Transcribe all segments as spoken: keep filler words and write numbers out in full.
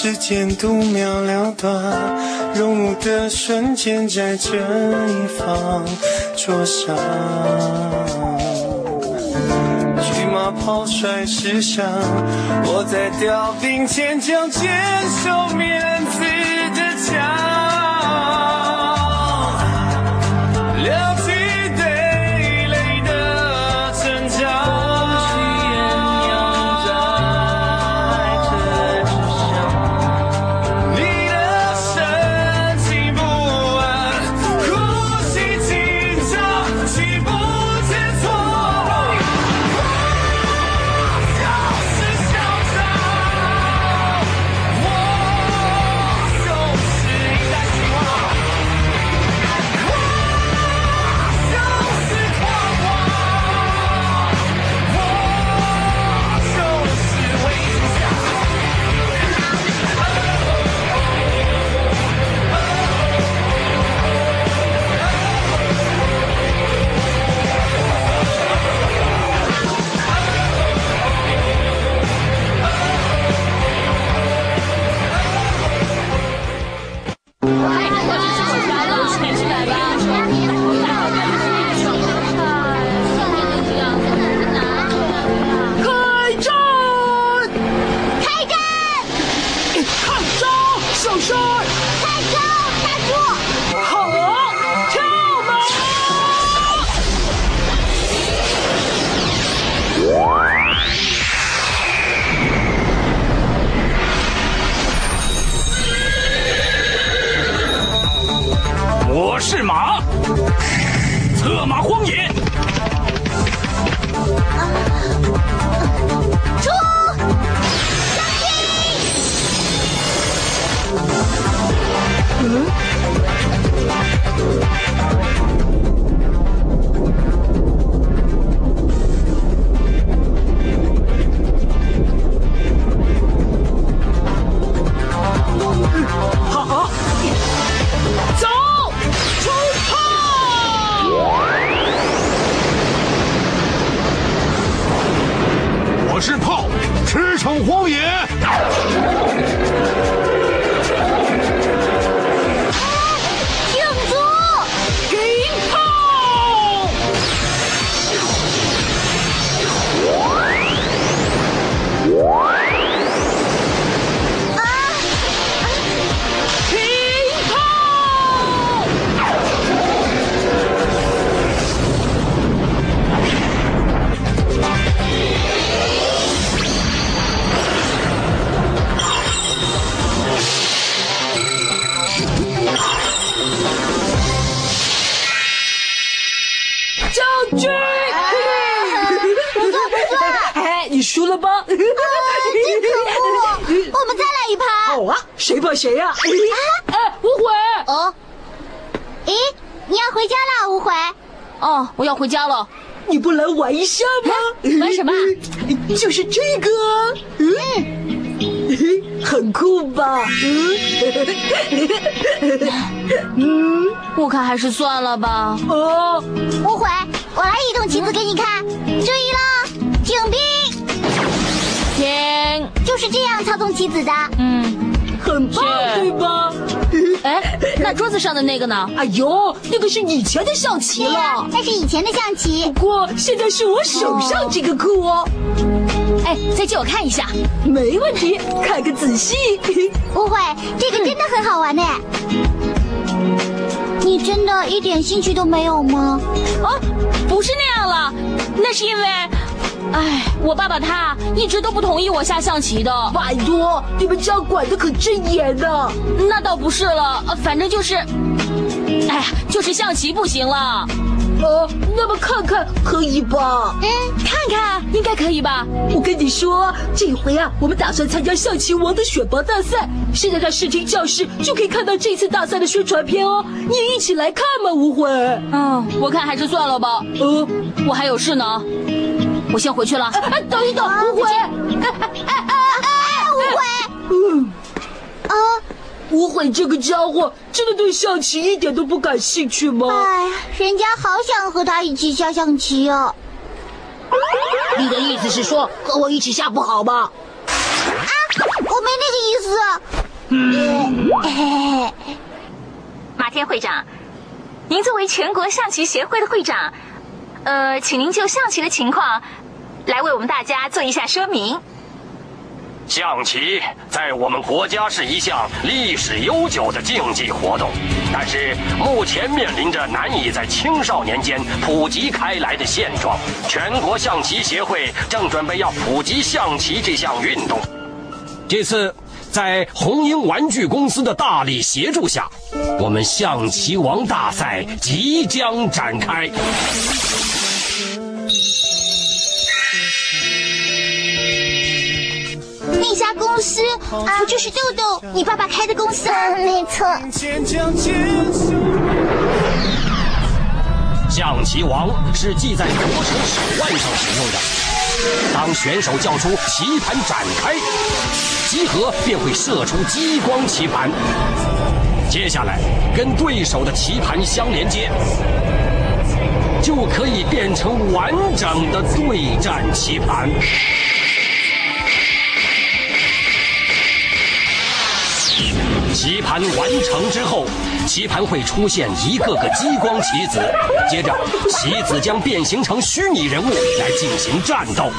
时间度秒了断，融入的瞬间在这一方桌上。骑马跑帅时尚，我在调兵前将坚守面子的墙。了解对垒的成长。 我是马，策马荒野。 出，Xiangqi！嗯。 好，走！我是炮，驰骋荒野。 庆祝！ 给炮！ 啊！ 给炮！将军， 不错不错， 哎，你输了吧？啊，真可恶！我们再来一盘。 好啊，谁怕谁呀？ 哎， 无悔。 哦，咦，你要回家了，无悔？ 哦，我要回家了。 你不来玩一下吗？ 玩什么？ 就是这个。嗯，很酷吧？ 嗯，我看还是算了吧。 哦， 无悔，我来移动棋子给你看。注意了，请兵。 停， 就是这样操纵棋子的。 嗯， 很棒，对吧？ 哎，那桌子上的那个呢？ 哎呦，那个是以前的象棋了。 啊，那是以前的象棋。 不过现在是我手上这个酷哦。 哎，再借我看一下。 没问题，看个仔细。 无悔，这个真的很好玩呢。你真的一点兴趣都没有吗？ 哦，不是那样了，那是因为，哎，我爸爸他一直都不同意我下象棋的。 拜托，你们家管得可真严呢。 那倒不是了，反正就是，哎呀，就是象棋不行了。 呃，那么看看可以吧？ 嗯，看看应该可以吧？ 我跟你说，这回啊，我们打算参加象棋王的选拔大赛，现在在视听教室就可以看到这次大赛的宣传片哦。你也一起来看嘛，无悔。 嗯，我看还是算了吧。 呃， 我还有事呢，我先回去了。 哎、啊，等一等，无悔。哎哎哎哎，无悔。 嗯， 啊。 无悔这个家伙真的对象棋一点都不感兴趣吗？ 哎呀，人家好想和他一起下象棋哦。 你的意思是说和我一起下不好吗？ 啊！ 我没那个意思。嗯， 马天会长，您作为全国象棋协会的会长，呃，请您就象棋的情况来为我们大家做一下说明。 象棋在我们国家是一项历史悠久的竞技活动，但是目前面临着难以在青少年间普及开来的现状。全国象棋协会正准备要普及象棋这项运动。这次在红鹰玩具公司的大力协助下，我们象棋王大赛即将展开。 那家公司啊，不就是豆豆你爸爸开的公司？嗯，没错。 象棋王是系在国手手腕上使用的，当选手叫出棋盘展开，集合便会射出激光棋盘，接下来跟对手的棋盘相连接，就可以变成完整的对战棋盘。棋盘完成之后，棋盘会出现一个个激光棋子，接着棋子将变形成虚拟人物来进行战斗。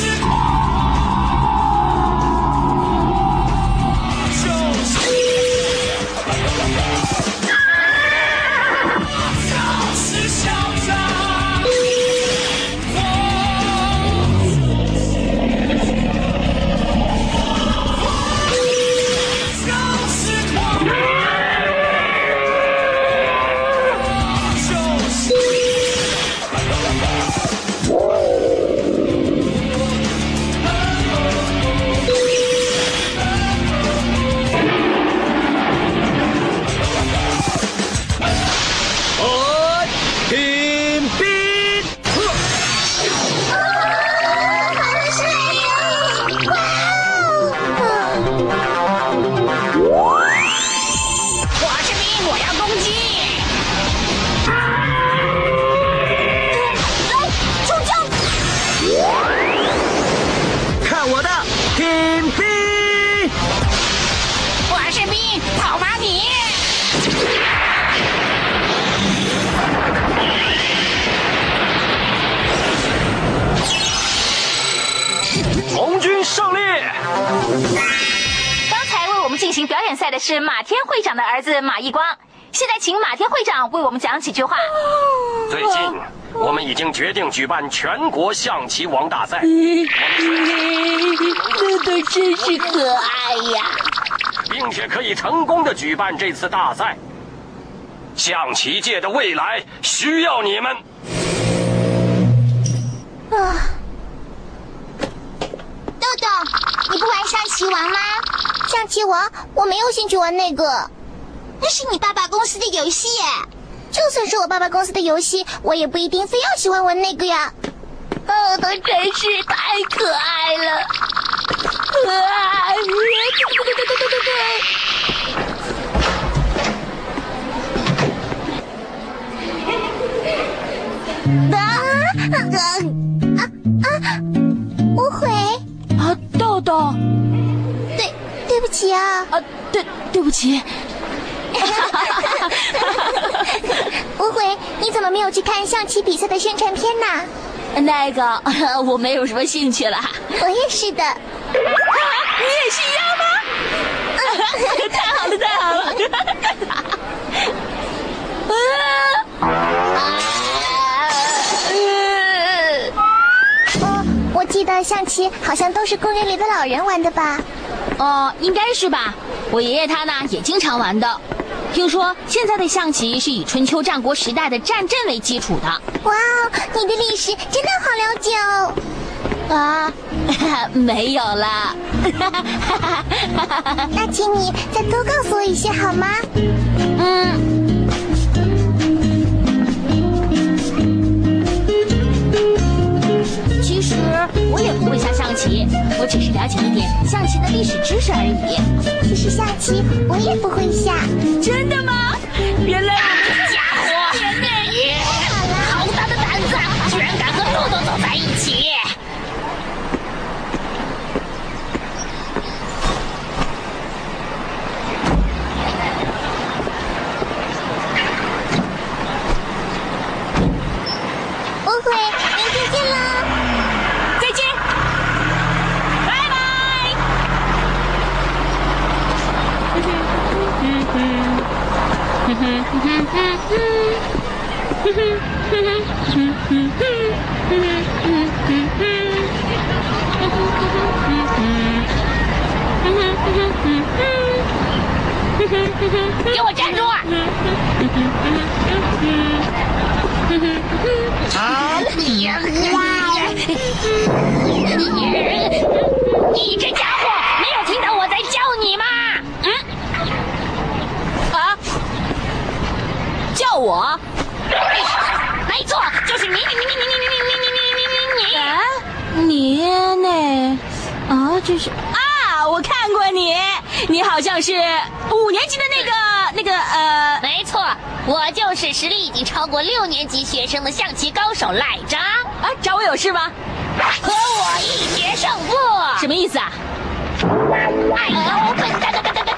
进行表演赛的是马天会长的儿子马一光，现在请马天会长为我们讲几句话。 最近我们已经决定举办全国象棋王大赛， 豆豆真是可爱呀， 并且可以成功的举办这次大赛。象棋界的未来需要你们。 啊，豆豆，你不玩象棋王吗？象棋王，我没有兴趣玩那个，那是你爸爸公司的游戏耶。就算是我爸爸公司的游戏，我也不一定非要喜欢玩那个呀。 豆豆真是太可爱了，可爱！ 啊啊啊啊！误会啊，豆豆。 对，对不起啊！ 啊，对，对不起。 误会，你怎么没有去看象棋比赛的宣传片呢？ 那个，我没有什么兴趣了。 我也是的。啊， 你也是一样吗？太好了，太好了！ 哦，我记得象棋好像都是公园里的老人玩的吧？ 哦，应该是吧。我爷爷他呢也经常玩的。听说现在的象棋是以春秋战国时代的战阵为基础的。 哇，你的历史真的好了解哦。 啊，没有啦。 那请你再多告诉我一些好吗？ 嗯。其实我也不会下象棋，我只是了解一点象棋的历史知识而已。 其实象棋我也不会下。 真的吗？原来我们家伙，好大的胆子，居然敢和豆豆走在一起！ 给我站住！啊！你这家伙，没有听到我在叫你吗？嗯？啊？叫我？没错，就是你，你，你，你，你，你，你，你，你，你，你，你，你。 啊，你呢？啊，这是啊，我看过你，你好像是五年级的那个那个呃， 没错，我就是实力已经超过六年级学生的象棋高手赖张。 啊，找我有事吗？ 和我一决胜负。 什么意思啊？ 哎呦，笨蛋！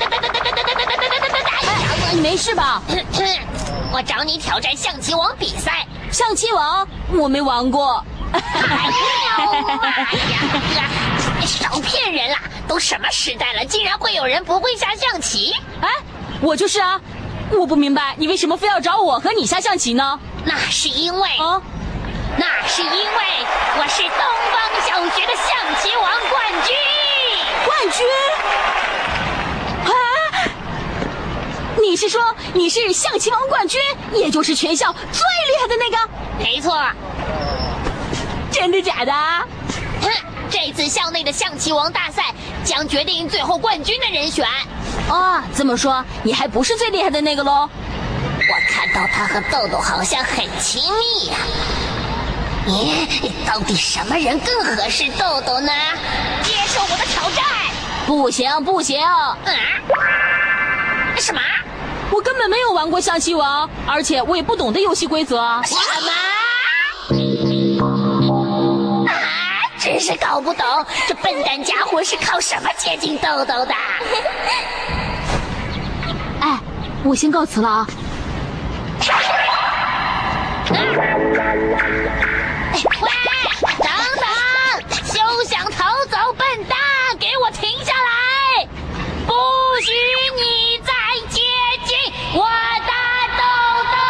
你没事吧？ 我找你挑战象棋王比赛。 象棋王我没玩过。 哎呦妈呀！少骗人啦！都什么时代了，竟然会有人不会下象棋？ 哎，我就是啊！我不明白你为什么非要找我和你下象棋呢？ 那是因为啊， 那是因为我是东方小学的象棋王冠军。 冠军？啊！你是说你是象棋王冠军，也就是全校最厉害的那个？ 没错。 真的假的？ 哼，这次校内的象棋王大赛将决定最后冠军的人选。 哦，这么说你还不是最厉害的那个喽？ 我看到他和豆豆好像很亲密呀、啊。咦，到底什么人更合适豆豆呢？接受我的挑战！ 不行不行！ 啊？什么？ 我根本没有玩过象棋王，而且我也不懂得游戏规则。 什么？真是搞不懂，这笨蛋家伙是靠什么接近豆豆的？ 哎，我先告辞了啊！ 喂，等等，休想逃走，笨蛋！给我停下来！不许你再接近我的豆豆！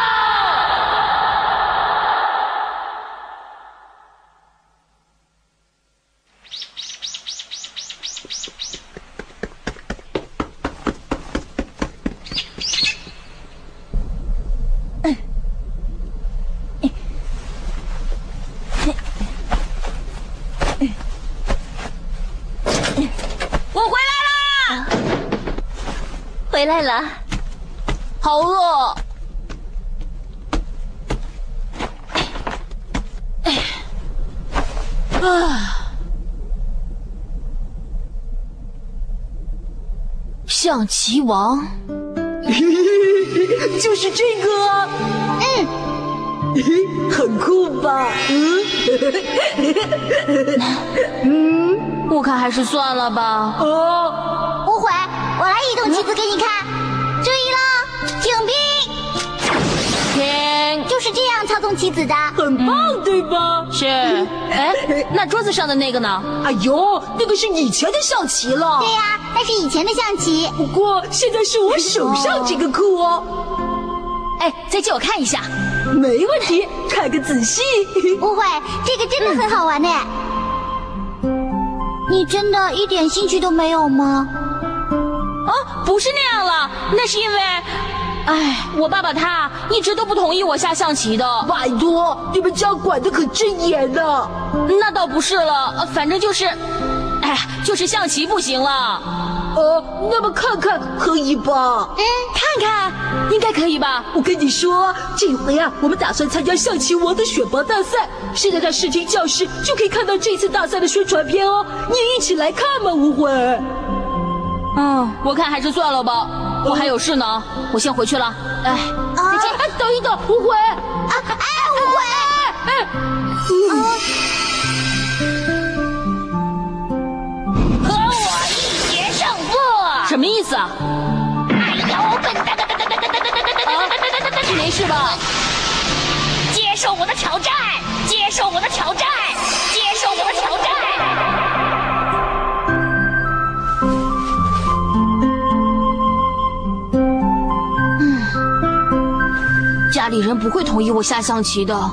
回来了， 好饿。啊，象棋王，就是这个。 嗯， 很酷吧？嗯，我看还是算了吧。哦， 误会，我来移动棋子给你看。注意了，请兵。 停， 就是这样操纵棋子的。 很棒，对吧？是。哎，那桌子上的那个呢？哎呦，那个是以前的象棋了。 对呀、啊，那是以前的象棋。 不过现在是我手上这个酷哦。哎，再借我看一下。没问题，看个仔细。 误会，这个真的很好玩呢。嗯、你真的一点兴趣都没有吗？ 啊，不是那样了，那是因为，哎，我爸爸他一直都不同意我下象棋的。拜托，你们家管得可真严呢。那倒不是了，反正就是，哎呀，就是象棋不行了。呃，那么看看可以吧？嗯，看看应该可以吧？我跟你说，这回啊，我们打算参加象棋王的选拔大赛，现在在视听教室就可以看到这次大赛的宣传片哦。你也一起来看嘛，吴慧。嗯，我看还是算了吧，我还有事呢，我先回去了。哎，再见！哎，等一等，吴慧。啊， 哎，误会。 哎， 嗯。 和我一决胜负。 什么意思啊？ 哎呦，笨蛋！ 你没事吧？ 接受我的挑战！接受我的挑战！接受我的挑战！ 家里里人不会同意我下象棋的。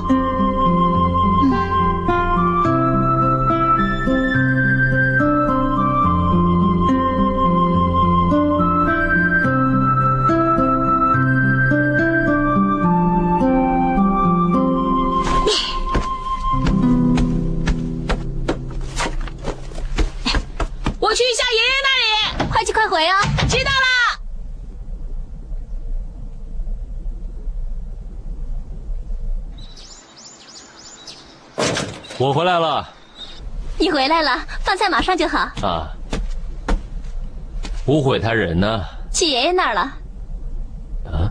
我去一下爷爷那里， 快去快回哦。 知道了。 我回来了。 你回来了，饭菜马上就好。 啊，无悔他人呢？ 去爷爷那儿了。 啊？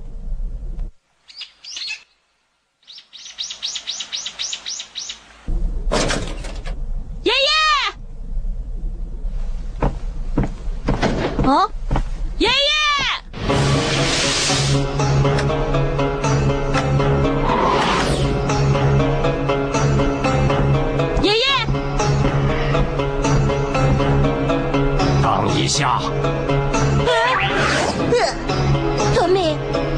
爷爷！ 哦， 爷爷！爷爷！ 等一下， 托米，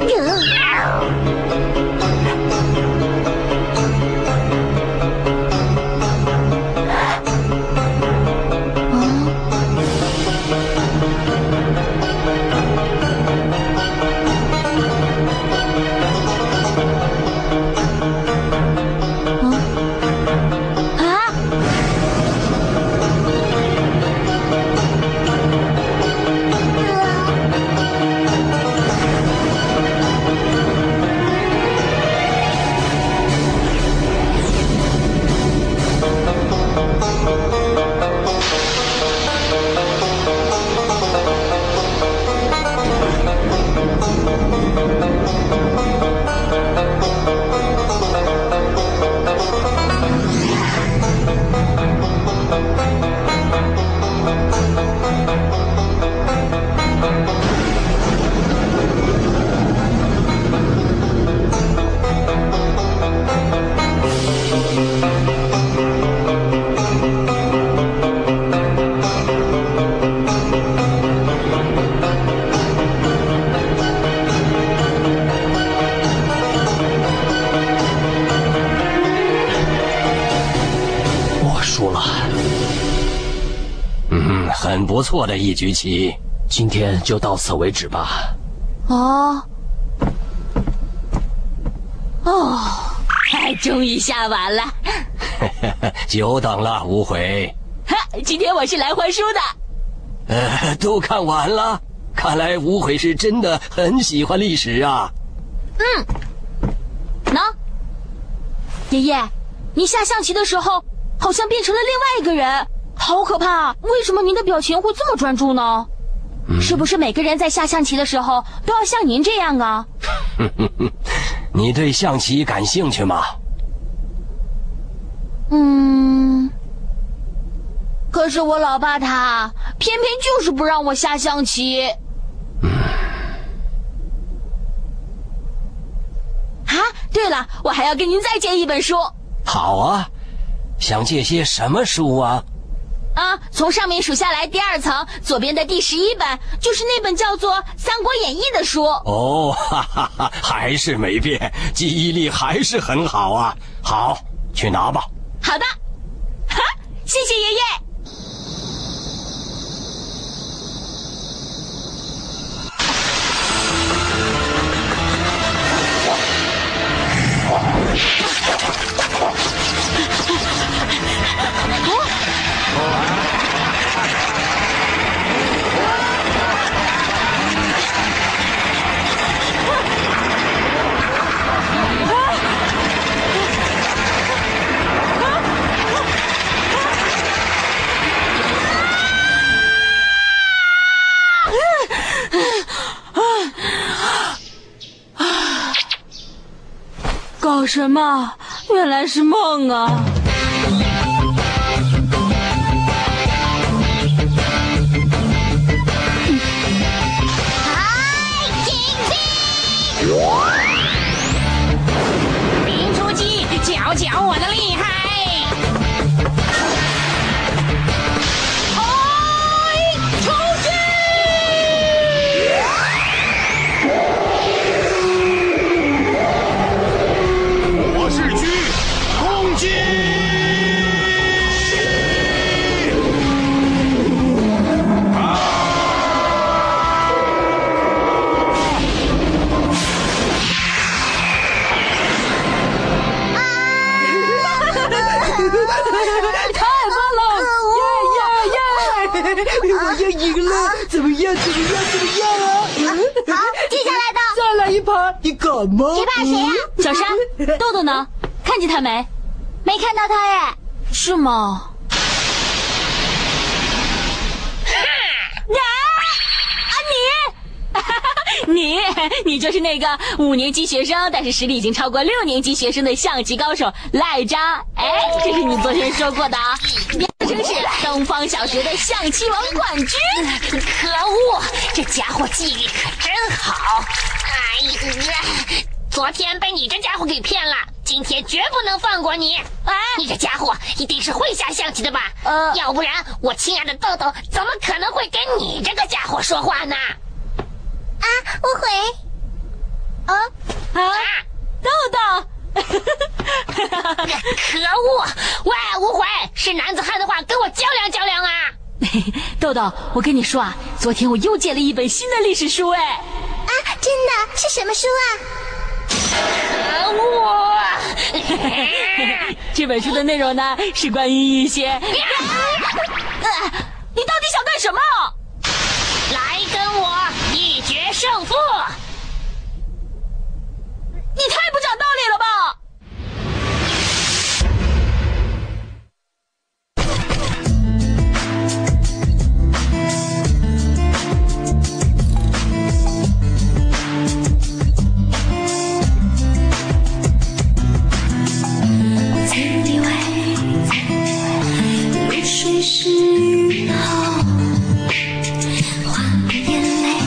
输了。嗯，很不错的一局棋，今天就到此为止吧。 哦，哦， 哎，终于下完了。 久等了，无悔。 哈，今天我是来还书的。 呃，都看完了，看来无悔是真的很喜欢历史啊。 嗯，喏，爷爷，你下象棋的时候好像变成了另外一个人，好可怕！为什么您的表情会这么专注呢？嗯、是不是每个人在下象棋的时候都要像您这样啊？ 你对象棋感兴趣吗？ 嗯，可是我老爸他偏偏就是不让我下象棋。 嗯。 啊，对了，我还要跟您再借一本书。 好啊，想借些什么书啊？ 啊，从上面数下来，第二层左边的第十一本就是那本叫做《三国演义》的书。 哦，哈哈哈，还是没变，记忆力还是很好啊。好，去拿吧。 好的，哈，谢谢爷爷。搞什么？原来是梦啊！ 兵出击，瞧瞧我的厉害！哎，出击！ 赢了，怎么样？怎么样？怎么样啊？ 好，接下来的再来一盘，你敢吗？ 谁怕谁呀？ 小山，豆豆呢？看见他没？ 没看到他哎。 是吗？你，你就是那个五年级学生，但是实力已经超过六年级学生的象棋高手赖张。哎，这是你昨天说过的啊！变成是东方小学的象棋王冠军。 可恶，这家伙记忆力可真好。哎呀，昨天被你这家伙给骗了，今天绝不能放过你。哎，你这家伙一定是会下象棋的吧？呃，要不然我亲爱的豆豆怎么可能会跟你这个家伙说话呢？ 啊，误会。 啊啊，豆豆！ 可恶！喂，误会，是男子汉的话，跟我较量较量啊！ 豆豆，我跟你说啊，昨天我又借了一本新的历史书哎。 啊，真的是什么书啊？ 可恶！ 这本书的内容呢，是关于一些……呃，你到底想干什么？ 来跟我一决胜负！ 你太不讲道理了吧！ 我曾以为流水是雨后花的眼泪，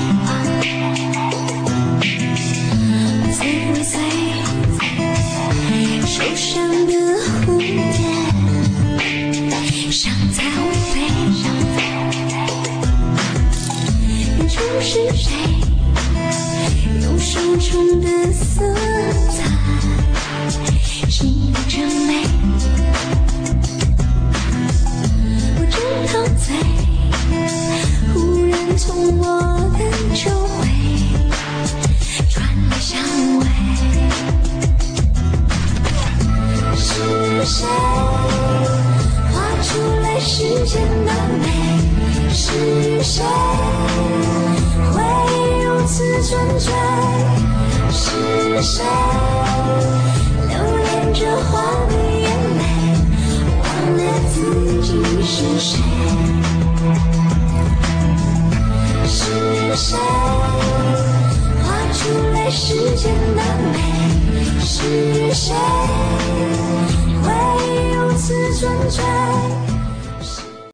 我曾尾随受伤的蝴蝶，像彩虹飞。远处是谁用手中的色彩记录着美？我正陶醉，忽然从我的周围传来香味。是谁画出来世间的美？是谁会如此纯粹？是谁留恋着花的眼泪，忘了自己是谁？是谁画出来世间的美？是谁会如此纯粹？